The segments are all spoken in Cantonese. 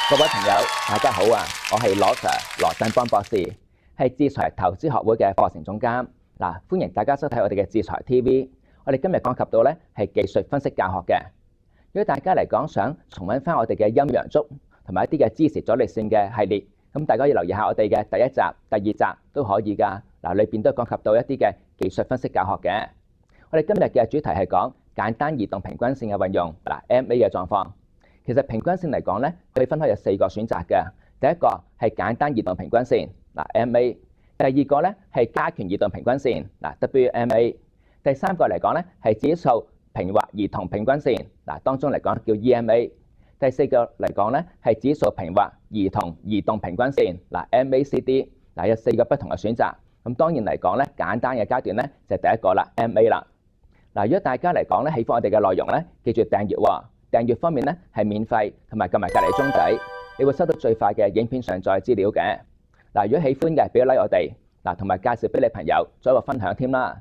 各位朋友，大家好啊！我係羅 Sir 羅振邦博士，係智財投資學會嘅課程總監。嗱，歡迎大家收睇我哋嘅智財 TV。我哋今日講及到咧係技術分析教學嘅。如果大家嚟講想重溫翻我哋嘅陰陽燭同埋一啲嘅支持阻力線嘅系列，咁大家要留意下我哋嘅第一集、第二集都可以㗎。嗱，裏邊都講及到一啲嘅技術分析教學嘅。我哋今日嘅主題係講簡單移動平均線嘅運用，MA 嘅狀況。其實平均線嚟講咧，可以分開有4個選擇嘅。第一個係簡單移動平均線，MA；第二個咧係加權移動平均線，WMA；第三個嚟講咧係指數平滑移動平均線，當中嚟講叫 EMA；第四個嚟講咧係指數平滑移動平均線，MACD。有4個不同嘅選擇。咁當然嚟講咧，簡單嘅階段咧就係第一個啦，MA 啦。如果大家嚟講咧喜歡我哋嘅內容咧，記住訂閱喎。訂閱方面咧係免費，同埋撳埋隔離鐘仔，你會收到最快嘅影片上載資料嘅。如果喜歡嘅，俾個 like 我哋，同埋介紹俾你朋友，再一個分享添啦。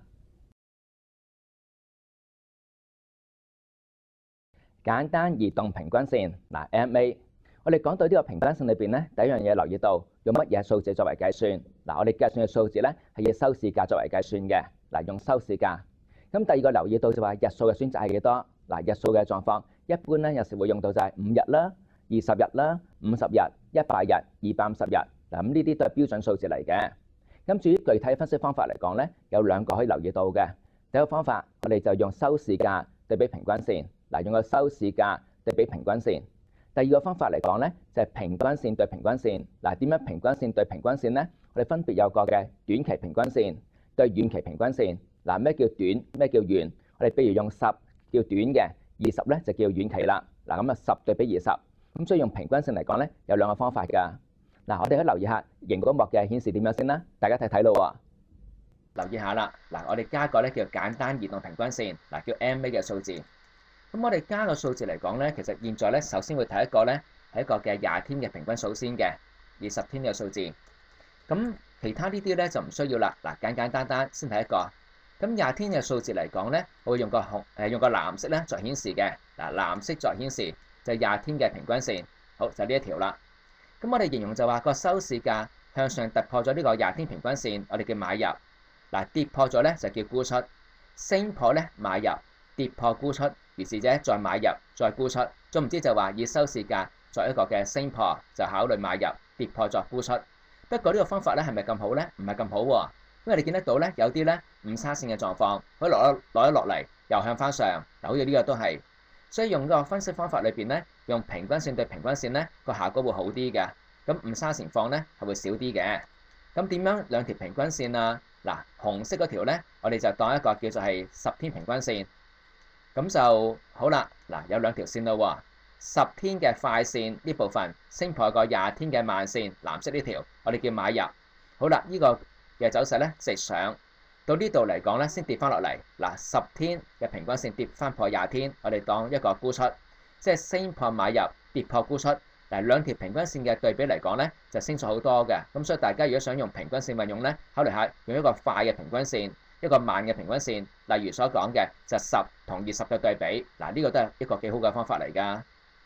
簡單移動平均線MA， 我哋講到呢個平均線裏邊咧，第一樣嘢留意到用乜嘢數字作為計算。我哋計算嘅數字咧係以收市價作為計算嘅，用收市價。咁第二個留意到就話日數嘅選擇係幾多？日數嘅狀況。一般咧有時會用到就係5日啦、20日啦、50日、100日、250日。咁呢啲都係標準數字嚟嘅。咁至於具體分析方法嚟講咧，有2個可以留意到嘅。第一個方法，我哋就用收市價對比平均線。用個收市價對比平均線。第二個方法嚟講咧，就係平均線對平均線。點樣平均線對平均線咧？我哋分別有個嘅短期平均線對遠期平均線。咩叫短？咩叫遠？我哋譬如用10叫短嘅。20咧就叫遠期啦。咁啊10對比20，咁所以用平均線嚟講咧，有2個方法㗎。我哋可以留意下熒光幕嘅顯示點樣先啦，大家睇睇咯喎。留意下啦，我哋加個咧叫簡單移動平均線，叫 MA 嘅數字。咁我哋加個數字嚟講咧，其實現在咧首先會睇一個咧係一個嘅20天嘅平均數先嘅，20天嘅數字。咁其他呢啲咧就唔需要啦。簡簡單單先睇一個。咁20天嘅數字嚟講咧，我會用個藍色咧作顯示嘅。藍色作顯示就係20天嘅平均線。好，就呢一條啦。咁我哋形容就話個收市價向上突破咗呢個20天平均線，我哋叫買入。跌破咗咧就叫沽出，升破咧買入，跌破沽出，如是者再買入再沽出。總唔知就話以收市價作一個嘅升破就考慮買入，跌破作沽出。不過呢個方法咧係咪咁好咧？唔係咁好喎。因為你見得到咧，有啲咧誤差線嘅狀況，可以攞咗落嚟，又向翻上。好似呢個都係，所以用個分析方法裏邊咧，用平均線對平均線咧，個效果會好啲嘅。咁誤差情況咧係會少啲嘅。咁點樣兩條平均線啊？紅色嗰條咧，我哋就當一個叫做係10天平均線。咁就好啦。有2條線咯喎。10天嘅快線呢部分升破個20天嘅慢線，藍色呢條，我哋叫買入。好啦，呢個嘅走勢咧直上到呢度嚟講咧，先跌翻落嚟。10天嘅平均線跌翻破20天，我哋當一個沽出，即係升破買入，跌破沽出。兩條平均線嘅對比嚟講咧，就升咗好多嘅。咁所以大家如果想用平均線運用咧，考慮下用一個快嘅平均線，一個慢嘅平均線。例如所講嘅就10同20嘅對比。呢個都係一個幾好嘅方法嚟㗎。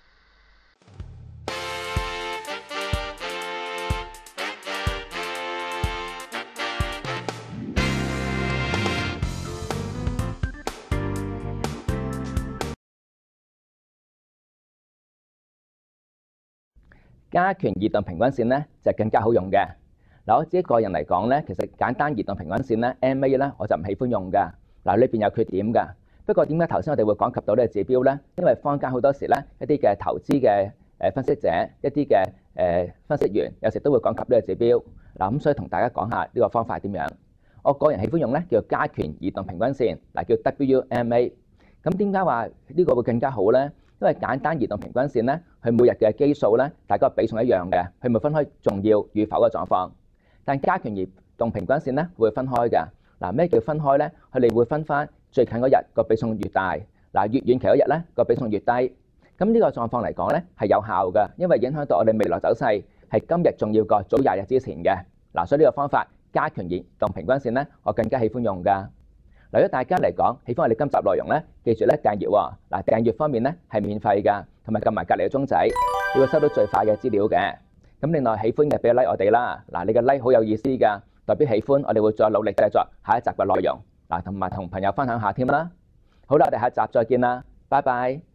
加權移動平均線咧就更加好用嘅。我自己個人嚟講咧，其實簡單移動平均線咧 MA 咧我就唔喜歡用㗎。裏邊有缺點㗎。不過點解頭先我哋會講及到呢個指標咧？因為坊間好多時咧一啲嘅投資嘅分析者、一啲嘅分析員有時都會講及呢個指標。咁所以同大家講下呢個方法係點樣。我個人喜歡用咧叫加權移動平均線，叫 WMA。咁點解話呢個會更加好咧？因為簡單移動平均線咧，佢每日嘅基數咧，大家比重一樣嘅，佢冇分開重要與否嘅狀況。但加權移動平均線咧會分開嘅。咩叫分開咧？佢哋會分翻最近嗰日個比重越大，越遠期嗰日咧個比重越低。咁呢個狀況嚟講咧係有效嘅，因為影響到我哋未來走勢係今日重要過早20日之前嘅。所以呢個方法加權移動平均線咧，我更加喜歡用㗎。如果大家嚟講喜歡我哋今集內容咧，記住咧訂閱喎。訂閱方面咧係免費㗎，同埋撳埋隔離嘅鐘仔。 你會收到最快嘅資料嘅。咁另外喜歡嘅俾個 like 我哋啦。嗱，你嘅 like 好有意思㗎，代表喜歡，我哋會再努力製作下一集嘅內容。嗱，同埋同朋友分享下添啦。好啦，我哋下集再見啦，拜拜。